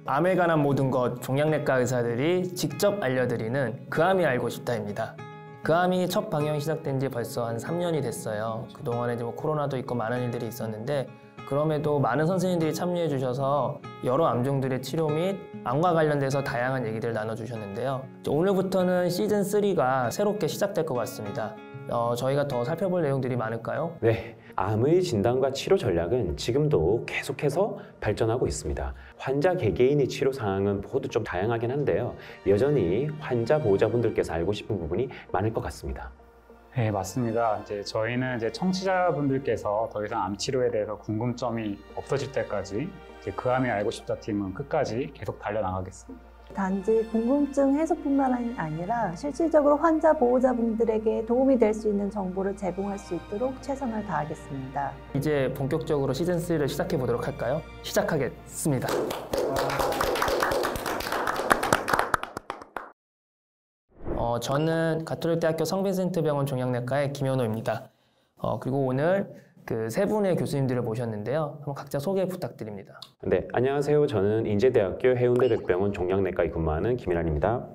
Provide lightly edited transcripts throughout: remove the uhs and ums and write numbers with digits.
암에 관한 모든 것 종양내과 의사들이 직접 알려드리는 그암이 알고 싶다입니다. 그암이 첫 방영 시작된 지 벌써 한 3년이 됐어요. 그동안에 뭐 코로나도 있고 많은 일들이 있었는데 그럼에도 많은 선생님들이 참여해 주셔서 여러 암종들의 치료 및 암과 관련돼서 다양한 얘기들을 나눠주셨는데요. 오늘부터는 시즌3가 새롭게 시작될 것 같습니다. 저희가 더 살펴볼 내용들이 많을까요? 네, 암의 진단과 치료 전략은 지금도 계속해서 발전하고 있습니다. 환자 개개인의 치료 상황은 모두 좀 다양하긴 한데요. 여전히 환자 보호자분들께서 알고 싶은 부분이 많을 것 같습니다. 네, 맞습니다. 저희는 청취자분들께서 더 이상 암 치료에 대해서 궁금점이 없어질 때까지 그암이 알고 싶다 팀은 끝까지 계속 달려나가겠습니다. 단지 궁금증 해소뿐만 아니라 실질적으로 환자 보호자분들에게 도움이 될 수 있는 정보를 제공할 수 있도록 최선을 다하겠습니다. 이제 본격적으로 시즌3를 시작해 보도록 할까요? 시작하겠습니다. 저는 가톨릭대학교 성빈센트병원 종양내과의 김현호입니다. 그리고 오늘 그 세 분의 교수님들을 모셨는데요. 한번 각자 소개 부탁드립니다. 네, 안녕하세요. 저는 인제대학교 해운대백병원 종양내과에 근무하는 김일환입니다.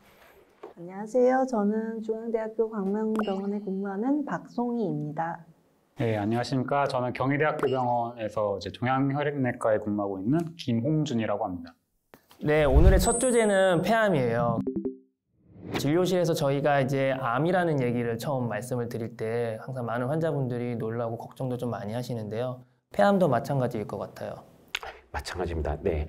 안녕하세요. 저는 중앙대학교 광명병원에 근무하는 박송희입니다. 네, 안녕하십니까. 저는 경희대학교 병원에서 종양혈액내과에 근무하고 있는 김홍준이라고 합니다. 네, 오늘의 첫 주제는 폐암이에요. 진료실에서 저희가 이제 암이라는 얘기를 처음 말씀을 드릴 때 항상 많은 환자분들이 놀라고 걱정도 좀 많이 하시는데요. 폐암도 마찬가지일 것 같아요. 마찬가지입니다. 네,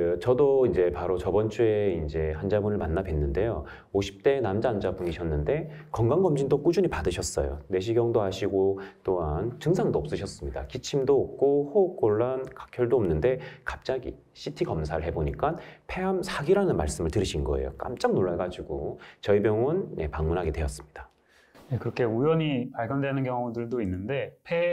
저도 이제 바로 저번 주에 이제 환자분을 만나 뵀는데요. 50대 남자 환자분이셨는데 건강검진도 꾸준히 받으셨어요. 내시경도 하시고 또한 증상도 없으셨습니다. 기침도 없고 호흡곤란, 각혈도 없는데 갑자기 CT 검사를 해보니까 폐암 4기라는 말씀을 들으신 거예요. 깜짝 놀라가지고 저희 병원 방문하게 되었습니다. 네, 그렇게 우연히 발견되는 경우들도 있는데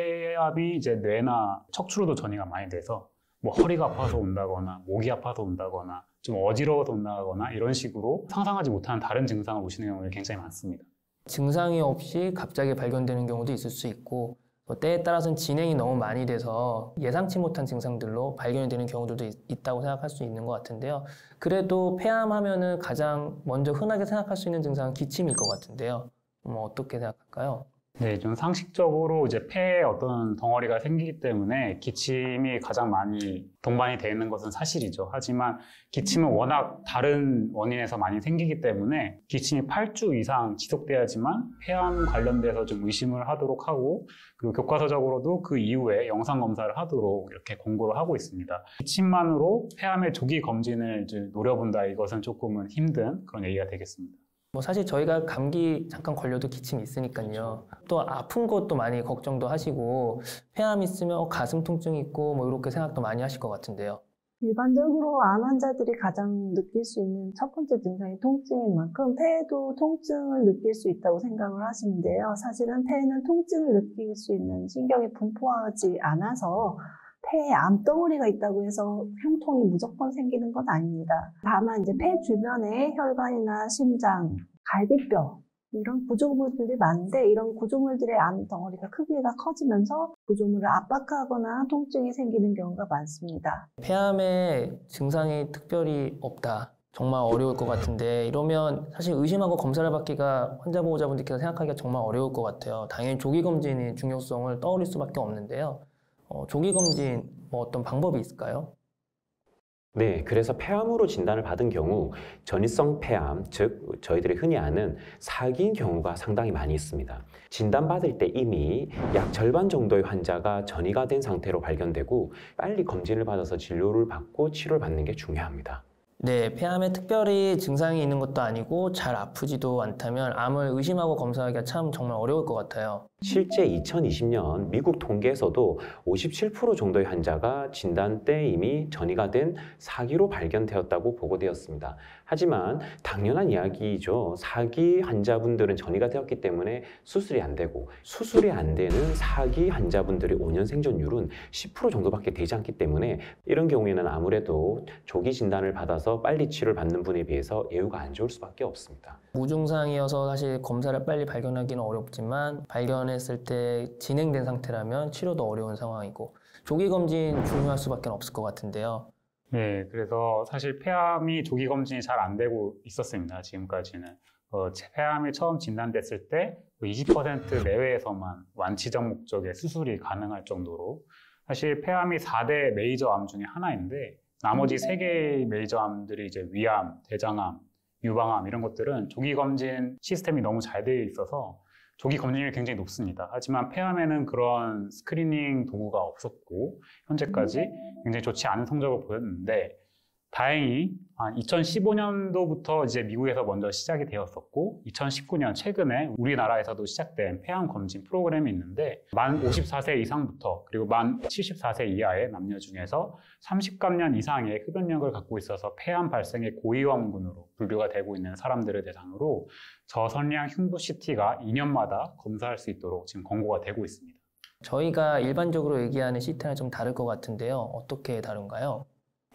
폐암이 뇌나 척추로도 전이가 많이 돼서 뭐 허리가 아파서 온다거나 목이 아파서 온다거나 좀 어지러워서 온다거나 이런 식으로 상상하지 못하는 다른 증상을 오시는 경우가 굉장히 많습니다. 증상이 없이 갑자기 발견되는 경우도 있을 수 있고 때에 따라서는 진행이 너무 많이 돼서 예상치 못한 증상들로 발견이 되는 경우들도 있다고 생각할 수 있는 것 같은데요. 그래도 폐암 하면은 가장 먼저 흔하게 생각할 수 있는 증상은 기침일 것 같은데요. 어떻게 생각할까요? 네, 좀 상식적으로 폐에 어떤 덩어리가 생기기 때문에 기침이 가장 많이 동반이 되어 있는 것은 사실이죠. 하지만 기침은 워낙 다른 원인에서 많이 생기기 때문에 기침이 8주 이상 지속돼야지만 폐암 관련돼서 좀 의심을 하도록 하고 그리고 교과서적으로도 그 이후에 영상 검사를 하도록 이렇게 권고를 하고 있습니다. 기침만으로 폐암의 조기 검진을 노려본다 이것은 조금은 힘든 그런 얘기가 되겠습니다. 사실 저희가 감기 잠깐 걸려도 기침이 있으니까요. 또 아픈 것도 많이 걱정도 하시고 폐암 있으면 가슴 통증이 있고 이렇게 생각도 많이 하실 것 같은데요. 일반적으로 암 환자들이 가장 느낄 수 있는 첫 번째 증상이 통증인 만큼 폐에도 통증을 느낄 수 있다고 생각을 하시는데요. 사실은 폐에는 통증을 느낄 수 있는 신경이 분포하지 않아서 폐에 암덩어리가 있다고 해서 흉통이 무조건 생기는 건 아닙니다. 다만 폐 주변에 혈관이나 심장, 갈비뼈 이런 구조물들이 많은데 이런 구조물들의 암덩어리가 크기가 커지면서 구조물을 압박하거나 통증이 생기는 경우가 많습니다. 폐암의 증상이 특별히 없다. 정말 어려울 것 같은데 이러면 사실 의심하고 검사를 받기가 환자 보호자분들께서 생각하기가 정말 어려울 것 같아요. 당연히 조기검진의 중요성을 떠올릴 수밖에 없는데요. 조기검진 어떤 방법이 있을까요? 네, 그래서 폐암으로 진단을 받은 경우 전이성 폐암, 즉 저희들이 흔히 아는 4기인 경우가 상당히 많이 있습니다. 진단받을 때 이미 약 절반 정도의 환자가 전이가 된 상태로 발견되고 빨리 검진을 받아서 진료를 받고 치료를 받는 게 중요합니다. 네, 폐암에 특별히 증상이 있는 것도 아니고 잘 아프지도 않다면 암을 의심하고 검사하기가 참 정말 어려울 것 같아요. 실제 2020년 미국 통계에서도 57% 정도의 환자가 진단 때 이미 전이가 된 4기로 발견되었다고 보고되었습니다. 하지만 당연한 이야기이죠. 4기 환자분들은 전이가 되었기 때문에 수술이 안 되고 수술이 안 되는 4기 환자분들의 5년 생존율은 10% 정도밖에 되지 않기 때문에 이런 경우에는 아무래도 조기 진단을 받아서 빨리 치료를 받는 분에 비해서 예후가 안 좋을 수밖에 없습니다. 무증상이어서 사실 검사를 빨리 발견하기는 어렵지만 발견했을 때 진행된 상태라면 치료도 어려운 상황이고 조기 검진 중요할 수밖에 없을 것 같은데요. 네, 그래서 사실 폐암이 조기 검진이 잘 안 되고 있었습니다. 지금까지는. 폐암이 처음 진단됐을 때 20% 내외에서만 완치적 목적의 수술이 가능할 정도로 사실 폐암이 4대 메이저 암 중에 하나인데 나머지 3개의 메이저 암들이 이제 위암, 대장암, 유방암 이런 것들은 조기 검진 시스템이 너무 잘 되어 있어서 조기 검진률이 굉장히 높습니다. 하지만 폐암에는 그런 스크리닝 도구가 없었고 현재까지 굉장히 좋지 않은 성적을 보였는데 다행히 2015년도부터 이제 미국에서 먼저 시작이 되었었고 2019년 최근에 우리나라에서도 시작된 폐암 검진 프로그램이 있는데 만 54세 이상부터 그리고 만 74세 이하의 남녀 중에서 30감년 이상의 흡연력을 갖고 있어서 폐암 발생의 고위험군으로 분류가 되고 있는 사람들을 대상으로 저선량 흉부 CT가 2년마다 검사할 수 있도록 지금 권고가 되고 있습니다. 저희가 일반적으로 얘기하는 CT랑 좀 다를 것 같은데요. 어떻게 다른가요?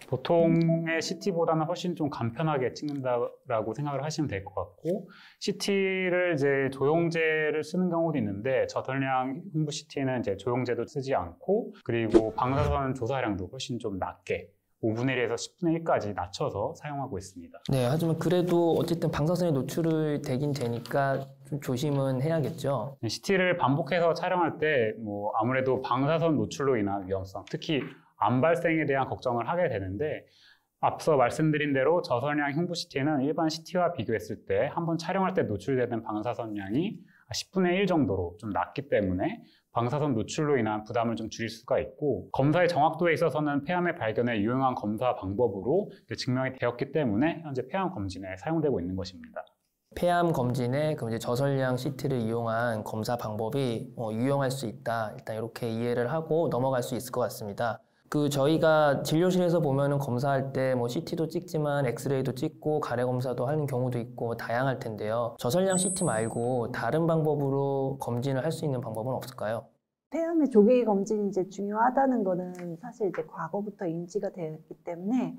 보통의 CT보다는 훨씬 좀 간편하게 찍는다라고 생각을 하시면 될 것 같고 CT를 이제 조영제를 쓰는 경우도 있는데 저선량 흉부 CT는 이제 조영제도 쓰지 않고 그리고 방사선 조사량도 훨씬 좀 낮게 5분의 1에서 10분의 1까지 낮춰서 사용하고 있습니다. 네, 하지만 그래도 어쨌든 방사선에 노출이 되긴 되니까 좀 조심은 해야겠죠. CT를 반복해서 촬영할 때 뭐 아무래도 방사선 노출로 인한 위험성, 특히 암 발생에 대한 걱정을 하게 되는데 앞서 말씀드린 대로 저선량 흉부 CT는 일반 CT와 비교했을 때 한번 촬영할 때 노출되는 방사선량이 10분의 1 정도로 좀 낮기 때문에 방사선 노출로 인한 부담을 좀 줄일 수가 있고 검사의 정확도에 있어서는 폐암의 발견에 유용한 검사 방법으로 증명이 되었기 때문에 현재 폐암 검진에 사용되고 있는 것입니다. 폐암 검진에 그럼 이제 저선량 CT를 이용한 검사 방법이 유용할 수 있다. 일단 이렇게 이해를 하고 넘어갈 수 있을 것 같습니다. 저희가 진료실에서 보면은 검사할 때 뭐 CT도 찍지만 엑스레이도 찍고 가래 검사도 하는 경우도 있고 다양할 텐데요. 저선량 CT 말고 다른 방법으로 검진을 할 수 있는 방법은 없을까요? 폐암의 조기 검진이 이제 중요하다는 거는 사실 이제 과거부터 인지가 되었기 때문에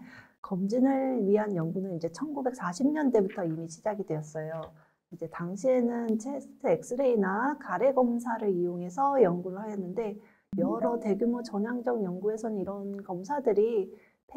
검진을 위한 연구는 이제 1940년대부터 이미 시작이 되었어요. 이제 당시에는 체스트 엑스레이나 가래 검사를 이용해서 연구를 하였는데 여러 대규모 전향적 연구에서는 이런 검사들이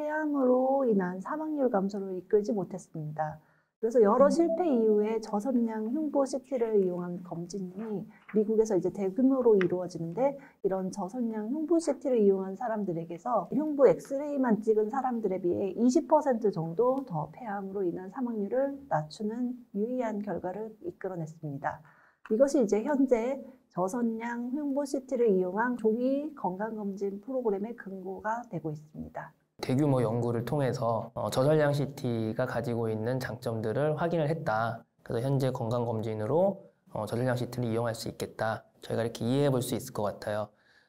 폐암으로 인한 사망률 감소를 이끌지 못했습니다. 그래서 여러 실패 이후에 저선량 흉부 CT를 이용한 검진이 미국에서 이제 대규모로 이루어지는데 이런 저선량 흉부 CT를 이용한 사람들에게서 흉부 엑스레이만 찍은 사람들에 비해 20% 정도 더 폐암으로 인한 사망률을 낮추는 유의한 결과를 이끌어냈습니다. 이것이 이제 현재 저선량 흉부 CT를 이용한 조기 건강검진 프로그램의 근거가 되고 있습니다. 대규모 연구를 통해서 저선량 CT가 가지고 있는 장점들을 확인을 했다. 그래서 현재 건강검진으로 저선량 CT를 이용할 수 있겠다. 저희가 이렇게 이해해 볼 수 있을 것 같아요.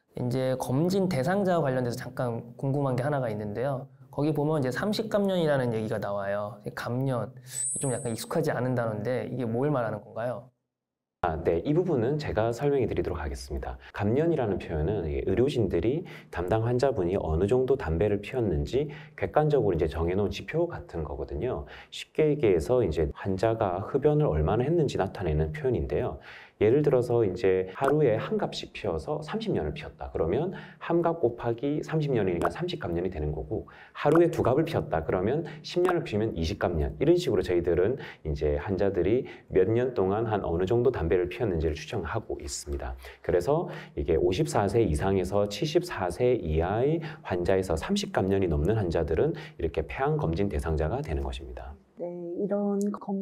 이제 검진 대상자와 관련돼서 잠깐 궁금한 게 하나가 있는데요. 거기 보면 이제 30감년이라는 얘기가 나와요. 감년, 좀 약간 익숙하지 않은 단어인데 이게 뭘 말하는 건가요? 네, 이 부분은 제가 설명해 드리도록 하겠습니다. 감년이라는 표현은 의료진들이 담당 환자분이 어느 정도 담배를 피웠는지 객관적으로 이제 정해놓은 지표 같은 거거든요. 쉽게 얘기해서 이제 환자가 흡연을 얼마나 했는지 나타내는 표현인데요. 예를 들어서 이제 하루에 한 갑씩 피워서 30년을 피웠다. 그러면 한 갑 곱하기 30년이니까 30감년이 되는 거고 하루에 두 갑을 피웠다. 그러면 10년을 피우면 20감년. 이런 식으로 저희들은 이제 환자들이 몇 년 동안 한 어느 정도 담배를 피웠는지를 추정하고 있습니다. 그래서 이게 54세 이상에서 74세 이하의 환자에서 30감년이 넘는 환자들은 이렇게 폐암 검진 대상자가 되는 것입니다. 네, 이런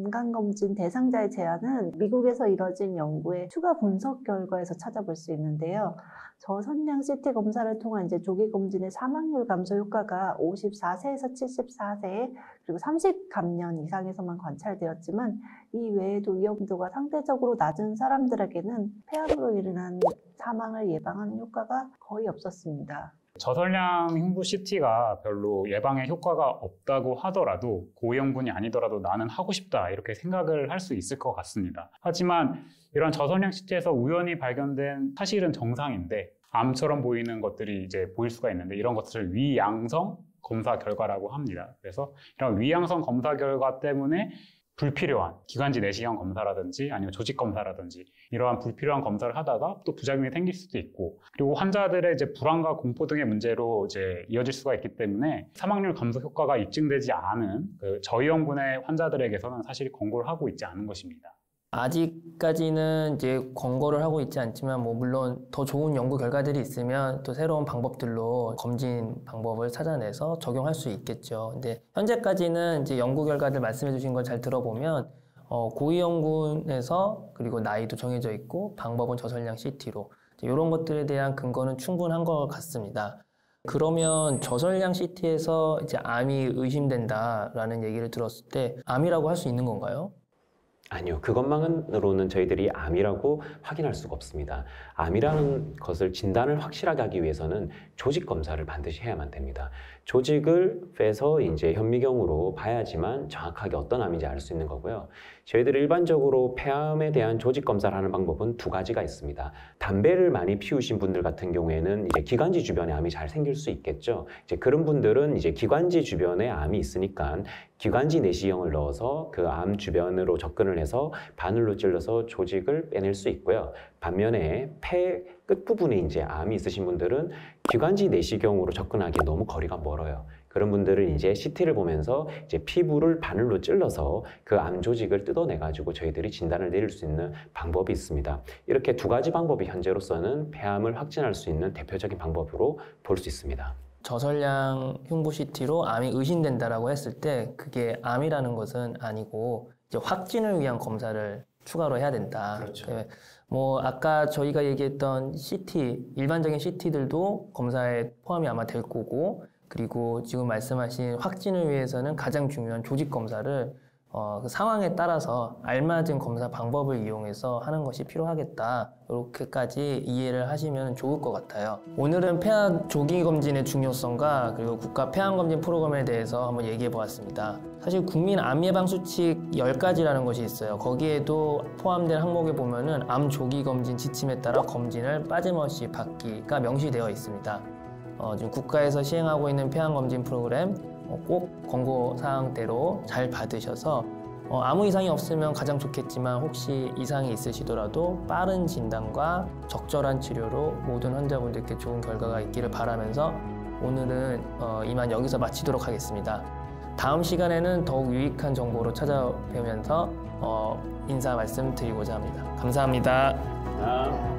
건강검진 대상자의 제한은 미국에서 이뤄진 연구의 추가 분석 결과에서 찾아볼 수 있는데요. 저선량 CT 검사를 통한 이제 조기 검진의 사망률 감소 효과가 54세에서 74세 그리고 30감년 이상에서만 관찰되었지만 이 외에도 위험도가 상대적으로 낮은 사람들에게는 폐암으로 인한 사망을 예방하는 효과가 거의 없었습니다. 저선량 흉부 CT가 별로 예방에 효과가 없다고 하더라도 고위험군이 아니더라도 나는 하고 싶다 이렇게 생각을 할 수 있을 것 같습니다. 하지만 이런 저선량 CT에서 우연히 발견된 사실은 정상인데 암처럼 보이는 것들이 이제 보일 수가 있는데 이런 것을 위양성 검사 결과라고 합니다. 그래서 이런 위양성 검사 결과 때문에 불필요한 기관지 내시경 검사라든지 아니면 조직 검사라든지 이러한 불필요한 검사를 하다가 또 부작용이 생길 수도 있고, 그리고 환자들의 이제 불안과 공포 등의 문제로 이제 이어질 수가 있기 때문에 사망률 감소 효과가 입증되지 않은 저위험군의 환자들에게서는 사실 권고를 하고 있지 않은 것입니다. 아직까지는 이제 권고를 하고 있지 않지만 뭐 물론 더 좋은 연구 결과들이 있으면 또 새로운 방법들로 검진 방법을 찾아내서 적용할 수 있겠죠. 근데 현재까지는 이제 연구 결과들 말씀해 주신 걸 잘 들어보면 고위험군에서 그리고 나이도 정해져 있고 방법은 저설량 CT로 이런 것들에 대한 근거는 충분한 것 같습니다. 그러면 저설량 CT에서 이제 암이 의심된다라는 얘기를 들었을 때 암이라고 할 수 있는 건가요? 아니요, 그것만으로는 저희들이 암이라고 확인할 수가 없습니다. 암이라는 것을 진단을 확실하게 하기 위해서는 조직 검사를 반드시 해야만 됩니다. 조직을 빼서 이제 현미경으로 봐야지만 정확하게 어떤 암인지 알 수 있는 거고요. 저희들이 일반적으로 폐암에 대한 조직 검사를 하는 방법은 두 가지가 있습니다. 담배를 많이 피우신 분들 같은 경우에는 이제 기관지 주변에 암이 잘 생길 수 있겠죠. 이제 그런 분들은 이제 기관지 주변에 암이 있으니까 기관지 내시경을 넣어서 그 암 주변으로 접근을 해서 바늘로 찔러서 조직을 빼낼 수 있고요. 반면에 폐 끝부분에 이제 암이 있으신 분들은 기관지 내시경으로 접근하기 너무 거리가 멀어요. 그런 분들은 이제 CT를 보면서 이제 피부를 바늘로 찔러서 그 암 조직을 뜯어내가지고 저희들이 진단을 내릴 수 있는 방법이 있습니다. 이렇게 두 가지 방법이 현재로서는 폐암을 확진할 수 있는 대표적인 방법으로 볼 수 있습니다. 저설량 흉부 CT로 암이 의심된다라고 했을 때 그게 암이라는 것은 아니고 이제 확진을 위한 검사를 추가로 해야 된다. 그렇죠. 네. 뭐 아까 저희가 얘기했던 CT, 일반적인 CT들도 검사에 포함이 아마 될 거고, 그리고 지금 말씀하신 확진을 위해서는 가장 중요한 조직 검사를 그 상황에 따라서 알맞은 검사 방법을 이용해서 하는 것이 필요하겠다. 이렇게까지 이해를 하시면 좋을 것 같아요. 오늘은 폐암 조기 검진의 중요성과 그리고 국가 폐암 검진 프로그램에 대해서 한번 얘기해 보았습니다. 사실 국민 암 예방 수칙 10가지라는 것이 있어요. 거기에도 포함된 항목에 보면은 암 조기 검진 지침에 따라 검진을 빠짐없이 받기가 명시되어 있습니다. 지금 국가에서 시행하고 있는 폐암 검진 프로그램 꼭 권고 사항대로 잘 받으셔서 아무 이상이 없으면 가장 좋겠지만 혹시 이상이 있으시더라도 빠른 진단과 적절한 치료로 모든 환자분들께 좋은 결과가 있기를 바라면서 오늘은 이만 여기서 마치도록 하겠습니다. 다음 시간에는 더욱 유익한 정보로 찾아뵈면서 인사 말씀드리고자 합니다. 감사합니다.